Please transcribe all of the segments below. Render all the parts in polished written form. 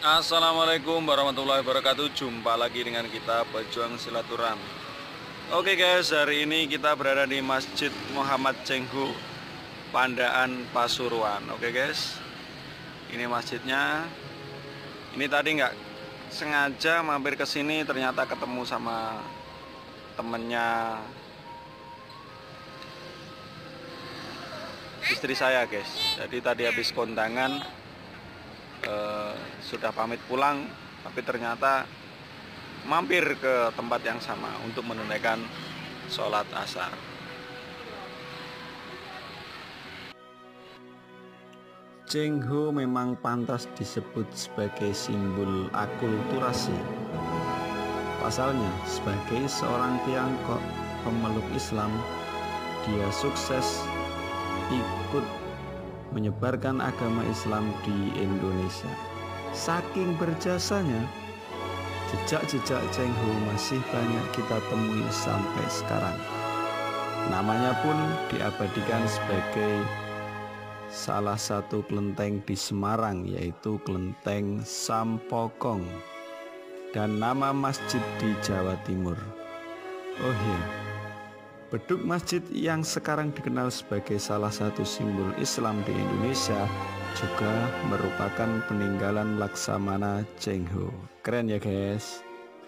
Assalamualaikum warahmatullahi wabarakatuh. Jumpa lagi dengan kita Pejuang Silaturahmi. Oke guys, hari ini kita berada di Masjid Muhammad Cengho, Pandaan Pasuruan. Oke guys, ini masjidnya. Ini tadi nggak sengaja mampir ke sini, ternyata ketemu sama temennya istri saya guys. Jadi tadi habis kondangan, sudah pamit pulang, tapi ternyata mampir ke tempat yang sama untuk menunaikan sholat asar. Cengho memang pantas disebut sebagai simbol akulturasi. Pasalnya, sebagai seorang Tiongkok pemeluk Islam, dia sukses ikut menyebarkan agama Islam di Indonesia. Saking berjasanya, jejak-jejak Cengho masih banyak kita temui sampai sekarang. Namanya pun diabadikan sebagai salah satu kelenteng di Semarang, yaitu Kelenteng Sampokong, dan nama masjid di Jawa Timur. Oh iya, beduk masjid yang sekarang dikenal sebagai salah satu simbol Islam di Indonesia juga merupakan peninggalan Laksamana Cengho. Keren ya guys.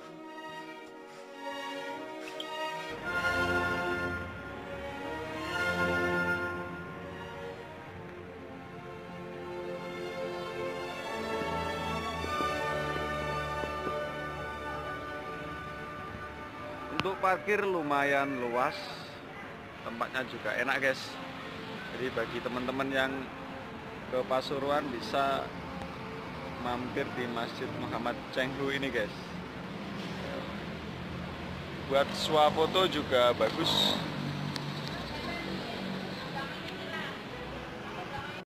Untuk parkir lumayan luas, tempatnya juga enak guys. Jadi bagi teman-teman yang ke Pasuruan bisa mampir di Masjid Muhammad Cengho ini guys. Buat swafoto juga bagus.